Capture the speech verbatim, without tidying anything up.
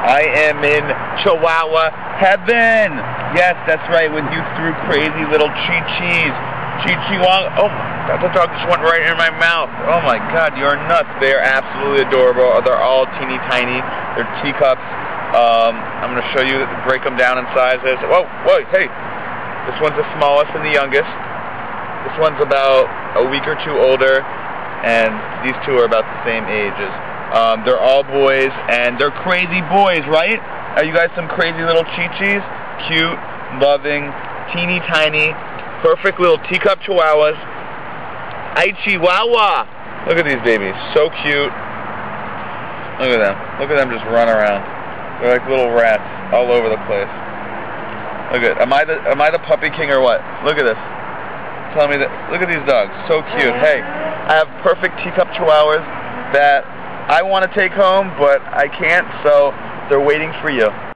I am in Chihuahua heaven. Yes, that's right, with you through crazy little Chi-Chis. Chi-Chihuahua. Oh my God, the dog just went right in my mouth. Oh my God, you're nuts. They are absolutely adorable. They're all teeny tiny. They're teacups. Um, I'm going to show you, break them down in sizes. Whoa, whoa, hey. This one's the smallest and the youngest. This one's about a week or two older, and these two are about the same ages. Um, they're all boys, and they're crazy boys, right? Are you guys some crazy little Chi-Chis? Cute, loving, teeny tiny, perfect little teacup Chihuahuas. Ay, Chihuahua! Look at these babies, so cute. Look at them. Look at them just run around. They're like little rats all over the place. Look at, am I the am I the puppy king or what? Look at this. Tell me that. Look at these dogs, so cute. Hey, I have perfect teacup Chihuahuas that I want to take home, but I can't, so they're waiting for you.